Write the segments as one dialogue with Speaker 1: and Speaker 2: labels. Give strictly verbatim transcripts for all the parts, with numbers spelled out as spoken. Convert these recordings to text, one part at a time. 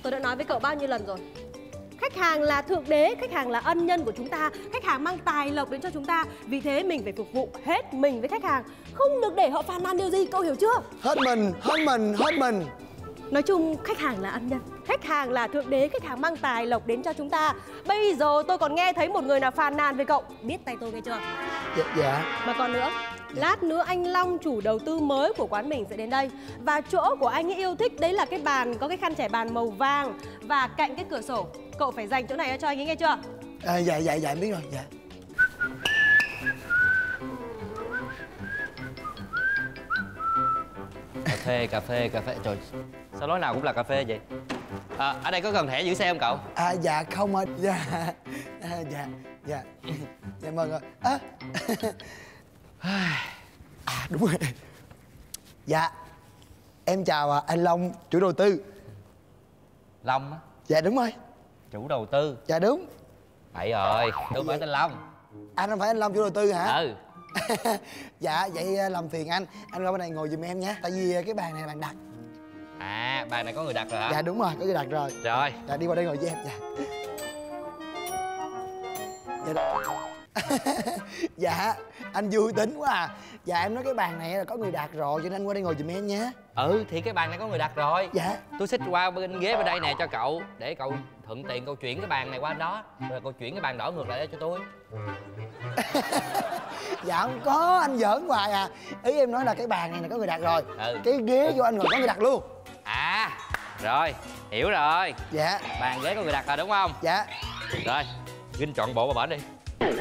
Speaker 1: Tôi đã nói với cậu bao nhiêu lần rồi. Khách hàng là thượng đế, khách hàng là ân nhân của chúng ta. Khách hàng mang tài lộc đến cho chúng ta. Vì thế mình phải phục vụ hết mình với khách hàng. Không được để họ phàn nàn điều gì, cậu hiểu chưa?
Speaker 2: Hết mình, hết mình, hết mình.
Speaker 1: Nói chung khách hàng là ân nhân, khách hàng là thượng đế, khách hàng mang tài lộc đến cho chúng ta. Bây giờ tôi còn nghe thấy một người nào phàn nàn với cậu. Biết tay tôi nghe chưa?
Speaker 2: Dạ, dạ.
Speaker 1: Mà còn nữa, lát nữa anh Long, chủ đầu tư mới của quán mình sẽ đến đây. Và chỗ của anh ấy yêu thích đấy là cái bàn có cái khăn trải bàn màu vàng và cạnh cái cửa sổ. Cậu phải dành chỗ này cho anh ấy nghe chưa?
Speaker 2: À, dạ, dạ, dạ, biết rồi, dạ.
Speaker 3: Cà phê, cà phê, cà phê. Trời, sao nói nào cũng là cà phê vậy? À, ở đây có cần thẻ giữ xe không cậu?
Speaker 2: À, dạ, không ạ. Dạ, à, dạ, dạ. Dạ, mời rồi. À, à, đúng rồi. Dạ, em chào à, anh Long, chủ đầu tư.
Speaker 3: Long á?
Speaker 2: Dạ, đúng rồi.
Speaker 3: Chủ đầu tư?
Speaker 2: Dạ, đúng.
Speaker 3: Vậy rồi, tôi không phải tên Long.
Speaker 2: Anh không phải anh Long, chủ đầu tư hả?
Speaker 3: Ừ.
Speaker 2: Dạ, vậy làm phiền anh anh qua bên này ngồi giùm em nha, tại vì cái bàn này là bàn đặt.
Speaker 3: À, bàn này có người đặt rồi hả?
Speaker 2: Dạ, đúng rồi, có người đặt rồi.
Speaker 3: Rồi.
Speaker 2: Dạ, đi qua đây ngồi với em. Dạ. Dạ, đó. Dạ, anh vui tính quá à. Dạ, em nói cái bàn này là có người đặt rồi, cho nên anh qua đây ngồi giùm em nha.
Speaker 3: Ừ, thì cái bàn này có người đặt rồi.
Speaker 2: Dạ.
Speaker 3: Tôi xích qua bên ghế bên đây nè cho cậu, để cậu thuận tiện cậu chuyển cái bàn này qua đó, rồi cậu chuyển cái bàn đỏ ngược lại cho tôi.
Speaker 2: Dạ, không có, anh giỡn hoài à. Ý em nói là cái bàn này là có người đặt rồi.
Speaker 3: Ừ.
Speaker 2: Cái ghế vô anh ngồi có người đặt luôn.
Speaker 3: À, rồi, hiểu rồi.
Speaker 2: Dạ.
Speaker 3: Bàn ghế có người đặt rồi đúng không?
Speaker 2: Dạ.
Speaker 3: Rồi, ginh trọn bộ vào bển đi.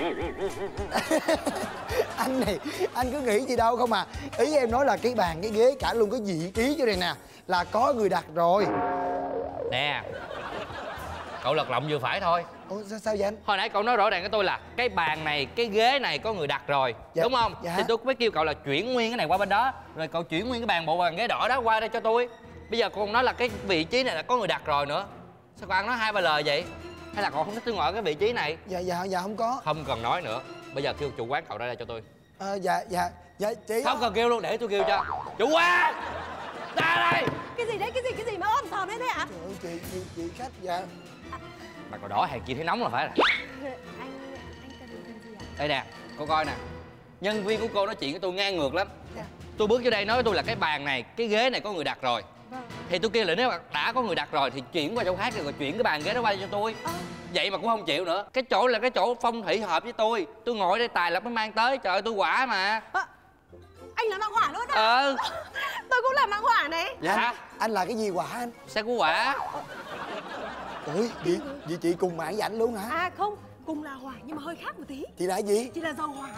Speaker 2: Anh này, anh cứ nghĩ gì đâu không à. Ý em nói là cái bàn, cái ghế, cả luôn cái vị trí cho này nè, là có người đặt rồi.
Speaker 3: Nè, cậu lật lọng vừa phải thôi.
Speaker 2: Ủa, sao, sao vậy anh?
Speaker 3: Hồi nãy cậu nói rõ ràng với tôi là cái bàn này, cái ghế này có người đặt rồi. Dạ. Đúng không?
Speaker 2: Dạ.
Speaker 3: Thì tôi mới kêu cậu là chuyển nguyên cái này qua bên đó. Rồi cậu chuyển nguyên cái bàn bộ bàn ghế đỏ đó qua đây cho tôi. Bây giờ cậu còn nói là cái vị trí này là có người đặt rồi nữa. Sao cậu ăn nói hai ba lời vậy? Hay là cậu không thích tôi ngồi ở cái vị trí này?
Speaker 2: Dạ, dạ, dạ, không có.
Speaker 3: Không cần nói nữa. Bây giờ kêu chủ quán cậu ra đây cho tôi.
Speaker 2: Ờ, dạ, dạ, dạ, chị.
Speaker 3: Không cần kêu luôn, để tôi kêu cho. Chủ quán! Ra đây!
Speaker 1: Cái gì đấy, cái gì, cái gì mà ôm sòm đấy thế hả?
Speaker 2: Trời ơi, chị, chị, chị khách, dạ.
Speaker 3: Bà cậu đỏ hàng kia thấy nóng là phải rồi.
Speaker 1: Anh, anh cần, cần gì ạ?
Speaker 3: Đây nè, cô coi nè. Nhân viên của cô nói chuyện với tôi ngang ngược lắm.
Speaker 1: Dạ.
Speaker 3: Tôi bước vô đây nói với tôi là cái bàn này, cái ghế này có người đặt rồi.
Speaker 1: Vâng.
Speaker 3: Thì tôi kêu là nếu mà đã có người đặt rồi thì chuyển qua chỗ khác rồi chuyển cái bàn ghế đó qua cho tôi.
Speaker 1: À.
Speaker 3: Vậy mà cũng không chịu nữa. Cái chỗ là cái chỗ phong thủy hợp với tôi. Tôi ngồi đây tài lộc mới mang tới. Trời ơi, tôi quả mà.
Speaker 1: À, anh là mạng hỏa luôn à?
Speaker 3: Ờ.
Speaker 1: Tôi cũng là mạng hỏa này.
Speaker 3: Dạ.
Speaker 2: Anh, anh là cái gì quả anh?
Speaker 3: Xe của quả.
Speaker 2: Ủa, vậy, vậy chị cùng mạng với ảnh luôn hả?
Speaker 1: À không, cùng là hỏa nhưng mà hơi khác một tí.
Speaker 2: Chị là gì?
Speaker 1: Chị là dầu hỏa.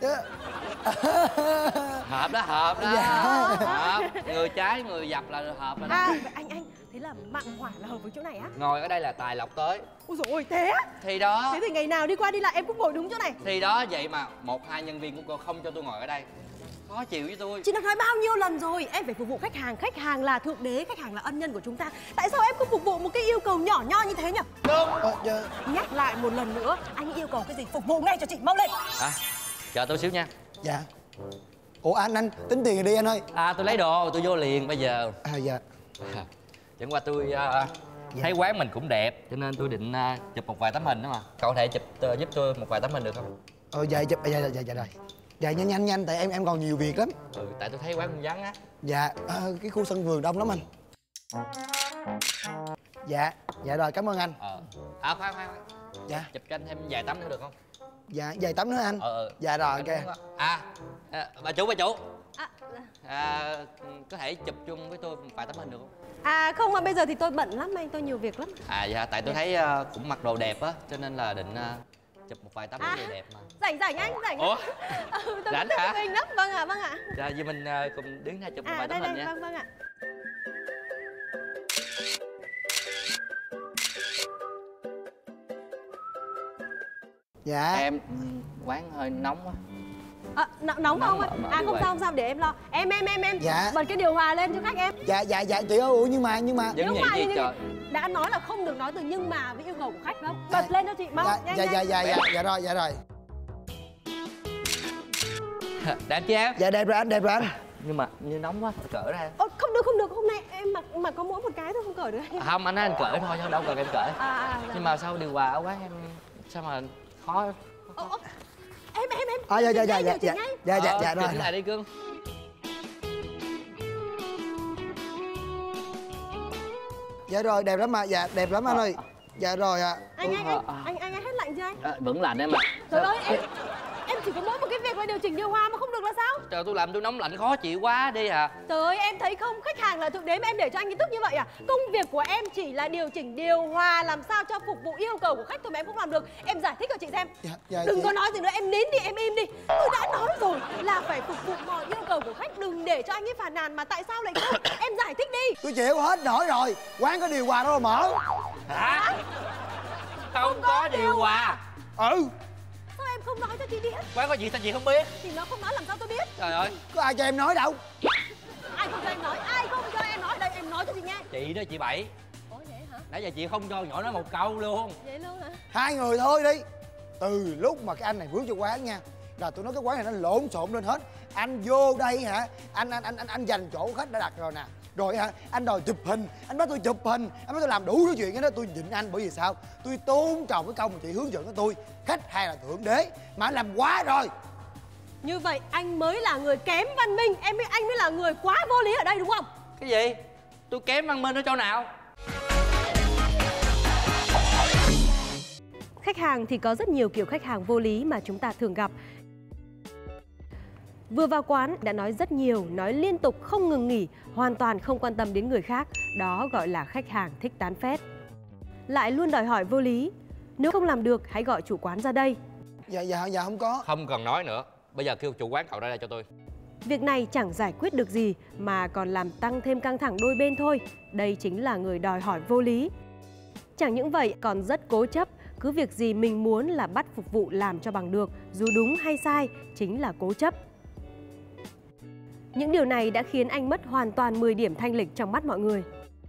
Speaker 3: Hợp đó, hợp đó.
Speaker 2: Dạ.
Speaker 3: Hợp. Người trái, người dập là hợp rồi đó.
Speaker 1: À, anh, anh, thế là mạng hỏa là hợp với chỗ này á?
Speaker 3: Ngồi ở đây là tài lộc tới.
Speaker 1: Ôi dồi ôi, thế á?
Speaker 3: Thì đó.
Speaker 1: Thế thì ngày nào đi qua đi lại em cũng ngồi đúng chỗ này.
Speaker 3: Thì đó, vậy mà một hai nhân viên của cô không cho tôi ngồi ở đây. Khó chịu với tôi.
Speaker 1: Chị đã nói bao nhiêu lần rồi, em phải phục vụ khách hàng. Khách hàng là thượng đế, khách hàng là ân nhân của chúng ta. Tại sao em cứ phục vụ một cái yêu cầu nhỏ nho như thế nhỉ?
Speaker 3: Đúng.
Speaker 2: Ờ, dạ.
Speaker 1: Nhắc lại một lần nữa, anh yêu cầu cái gì phục vụ ngay cho chị, mau lên.
Speaker 3: À, chờ tôi xíu nha.
Speaker 2: Dạ. Ủa anh, anh tính tiền rồi đi anh ơi.
Speaker 3: À, tôi lấy đồ, tôi vô liền bây giờ.
Speaker 2: À, dạ.
Speaker 3: À, chẳng qua tôi uh, dạ. thấy quán mình cũng đẹp, cho nên tôi định uh, chụp một vài tấm hình đó mà. Cậu có thể chụp uh, giúp tôi một vài tấm hình được không?
Speaker 2: Ờ, dạ, dạ, dạ, dạ, dạ rồi. Dạ, nhanh, nhanh, nhanh, tại em em còn nhiều việc lắm.
Speaker 3: Ừ, tại tôi thấy quán cũng vắng á.
Speaker 2: Dạ, à, cái khu sân vườn đông lắm anh. Dạ, dạ rồi, cảm ơn anh.
Speaker 3: Ờ. À, khoan, khoan, khoan.
Speaker 2: Dạ.
Speaker 3: Chụp cho anh thêm vài tấm nữa được không?
Speaker 2: Dạ, vài tấm nữa anh.
Speaker 3: Ờ, ờ.
Speaker 2: Dạ rồi, ok.
Speaker 3: À, à, bà chủ, bà chủ.
Speaker 1: À,
Speaker 3: À, có thể chụp chung với tôi một vài tấm hình được không?
Speaker 1: à không, mà bây giờ thì tôi bận lắm anh, tôi nhiều việc lắm.
Speaker 3: À dạ, tại tôi thấy uh, cũng mặc đồ đẹp á, cho nên là định uh, chụp một vài tấm
Speaker 1: À,
Speaker 3: đồ đẹp mà.
Speaker 1: Rảnh rảnh anh, rảnh.
Speaker 3: Ủa?
Speaker 1: Ừ, tôi
Speaker 3: Rảnh
Speaker 1: thích
Speaker 3: hả?
Speaker 1: chụp hình lắm, vâng ạ, vâng ạ.
Speaker 3: Dạ, vậy mình uh, cùng đứng ra chụp một
Speaker 1: À
Speaker 3: vài
Speaker 1: đây
Speaker 3: tấm hình
Speaker 1: đây,
Speaker 3: nha.
Speaker 1: vâng vâng ạ.
Speaker 2: Dạ.
Speaker 3: Em, quán hơi nóng quá.
Speaker 1: À, nóng, nóng không
Speaker 3: Nóng
Speaker 1: anh?
Speaker 3: mà,
Speaker 1: À
Speaker 3: đi
Speaker 1: không
Speaker 3: quay.
Speaker 1: sao không sao, để em lo. Em em em em
Speaker 2: Dạ.
Speaker 1: bật cái điều hòa lên cho khách em.
Speaker 2: Dạ, dạ, dạ, chị ơi, ủa nhưng mà, nhưng mà.
Speaker 3: Vẫn
Speaker 1: Nhưng
Speaker 3: vậy
Speaker 1: mà
Speaker 3: chị,
Speaker 1: thì-
Speaker 3: trời.
Speaker 1: đã nói là không được nói từ nhưng mà với yêu cầu của khách không?
Speaker 2: Dạ.
Speaker 1: Bật lên cho chị, mau,
Speaker 2: Dạ,
Speaker 1: nhanh
Speaker 2: dạ,
Speaker 1: nhanh.
Speaker 2: dạ, dạ, dạ, dạ rồi, dạ rồi.
Speaker 3: Đẹp chứ em?
Speaker 2: Dạ đẹp rồi anh, đẹp rồi anh.
Speaker 3: Nhưng mà như nóng quá, cởi ra.
Speaker 1: Ồ, không được không được, hôm nay em mặc mặc có mỗi một cái thôi, không cởi được anh.
Speaker 3: À, không, anh nói anh cởi thôi chứ đâu cần em cởi.
Speaker 1: À, à,
Speaker 3: Nhưng mà sao điều hòa ở quán em sao mà khó.
Speaker 1: Ồ, ồ, em em em
Speaker 2: À, dạ dạ dạ dạ
Speaker 1: điều chỉnh
Speaker 2: dạ
Speaker 1: ngay.
Speaker 2: dạ dạ
Speaker 3: Ờ,
Speaker 2: dạ rồi.
Speaker 3: chỉnh lại đi cưng.
Speaker 2: Dạ rồi, đẹp lắm mà, dạ đẹp lắm anh ơi. Dạ rồi ạ.
Speaker 1: Anh anh anh anh anh anh hết lạnh chưa anh?
Speaker 3: À, vẫn lạnh em ạ.
Speaker 1: Trời ơi em em chỉ có mỗi một cái việc là điều chỉnh điều hòa mà không được là sao?
Speaker 3: Trời, tôi làm tôi nóng lạnh khó chịu quá đi à.
Speaker 1: Trời ơi em thấy không, khách hàng là thượng đế mà em để cho anh nghiêm túc như vậy à? Công việc của em chỉ là điều chỉnh điều hòa làm sao cho phục vụ yêu cầu của khách thôi mà em không làm được. Em giải thích cho chị xem.
Speaker 2: Dạ, dạ,
Speaker 1: Đừng
Speaker 2: chị.
Speaker 1: có nói gì nữa, em nín đi, em im đi. Tôi đã nói rồi là phải phục vụ mọi yêu cầu của khách, đừng để cho anh ấy phàn nàn mà tại sao lại không? Em giải thích đi.
Speaker 2: Tôi chịu hết nổi rồi. Quán có điều hòa đâu mà mở.
Speaker 3: Hả? Không có điều hòa.
Speaker 2: Ừ.
Speaker 1: Sao em không nói cho chị biết?
Speaker 3: Quán có gì sao chị không biết?
Speaker 1: Thì nó không nói làm sao tôi biết?
Speaker 3: Trời ơi,
Speaker 2: Có ai cho em nói đâu.
Speaker 1: Ai không cho em nói, ai không cho em nói, đây em nói cho chị nghe.
Speaker 3: chị đó chị Bảy.
Speaker 1: Ủa vậy hả?
Speaker 3: Nãy giờ chị không cho nhỏ nói một câu luôn.
Speaker 1: Vậy luôn hả?
Speaker 2: Hai người thôi đi. Từ lúc mà cái anh này bước vô quán nha, là tôi nói cái quán này nó lộn xộn lên hết. Anh vô đây hả, anh anh anh anh, anh dành chỗ khách đã đặt rồi nè. Rồi hả, anh đòi chụp hình, anh bắt tôi chụp hình, anh bắt tôi làm đủ thứ chuyện cái đó. Tôi nhịn anh bởi vì sao? Tôi tôn trọng cái câu mà chị hướng dẫn cho tôi. Khách hay là thượng đế, mà anh làm quá rồi.
Speaker 1: Như vậy anh mới là người kém văn minh, em mới anh mới là người quá vô lý ở đây đúng không?
Speaker 3: Cái gì? Tôi kém văn minh ở chỗ nào?
Speaker 1: Khách hàng thì có rất nhiều kiểu khách hàng vô lý mà chúng ta thường gặp. Vừa vào quán đã nói rất nhiều, nói liên tục không ngừng nghỉ, hoàn toàn không quan tâm đến người khác. Đó gọi là khách hàng thích tán phét. Lại luôn đòi hỏi vô lý. Nếu không làm được hãy gọi chủ quán ra đây.
Speaker 2: Dạ dạ dạ không có.
Speaker 3: Không cần nói nữa. Bây giờ kêu chủ quán cậu ra đây cho tôi.
Speaker 1: Việc này chẳng giải quyết được gì mà còn làm tăng thêm căng thẳng đôi bên thôi. Đây chính là người đòi hỏi vô lý. Chẳng những vậy còn rất cố chấp. Cứ việc gì mình muốn là bắt phục vụ làm cho bằng được, dù đúng hay sai, chính là cố chấp. Những điều này đã khiến anh mất hoàn toàn mười điểm thanh lịch trong mắt mọi người.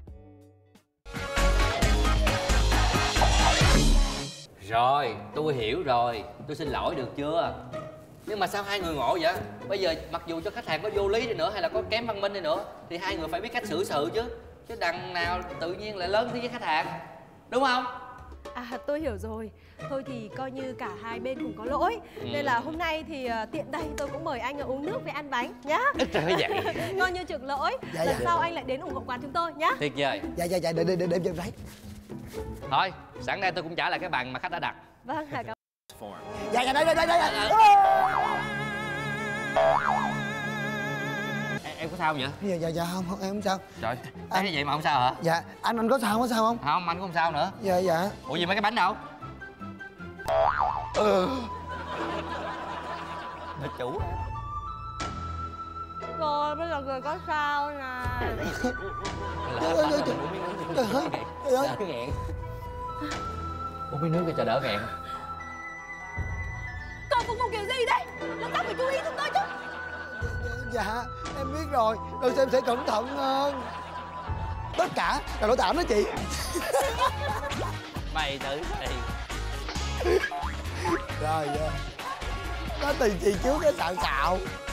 Speaker 3: Rồi, tôi hiểu rồi. Tôi xin lỗi được chưa? Nhưng mà sao hai người ngộ vậy? Bây giờ mặc dù cho khách hàng có vô lý đi nữa hay là có kém văn minh đi nữa thì hai người phải biết cách xử sự chứ. Chứ đằng nào tự nhiên lại lớn tiếng với khách hàng. Đúng không?
Speaker 1: À tôi hiểu rồi. Thôi thì coi như cả hai bên cùng có lỗi. ừ. Nên là hôm nay thì uh, tiện đây tôi cũng mời anh uống nước với ăn bánh nhá.
Speaker 3: Ít trời vậy.
Speaker 1: Coi như chuộc lỗi.
Speaker 2: Dạ,
Speaker 1: Lần
Speaker 2: dạ.
Speaker 1: sau anh lại đến ủng hộ quán chúng tôi nhá.
Speaker 3: Tuyệt vời.
Speaker 2: Dạ dạ dạ để để để để em lấy.
Speaker 3: Thôi, sẵn đây tôi cũng trả lại cái bàn mà khách đã đặt.
Speaker 1: Vâng, cảm ơn.
Speaker 2: Dạ dạ đây đây đây đây.
Speaker 3: Em, em có sao không vậy?
Speaker 2: Dạ dạ dạ không, không em không sao.
Speaker 3: Trời, thấy như vậy mà không sao hả?
Speaker 2: Dạ anh anh có sao không có sao không?
Speaker 3: Không, anh cũng không sao nữa.
Speaker 2: Dạ dạ.
Speaker 3: Ủa gì mấy cái bánh đâu?
Speaker 2: Ừ.
Speaker 3: Bà chủ.
Speaker 1: Rồi bây giờ người có sao nè.
Speaker 2: Trời ơi, trời trời ơi, trời ơi.
Speaker 3: Đỡ nghẹn. Uống miếng nước cho cho đỡ nghẹn.
Speaker 1: Cậu phục vụ kiểu gì đây? Lần sau phải chú ý chúng tôi chứ.
Speaker 2: Dạ em biết rồi, lần sau em sẽ cẩn thận hơn. Tất cả là lỗi tạm đó chị.
Speaker 3: Mày tự thì.
Speaker 2: Rồi dạ. Có tiền chị trước cái xạo xạo.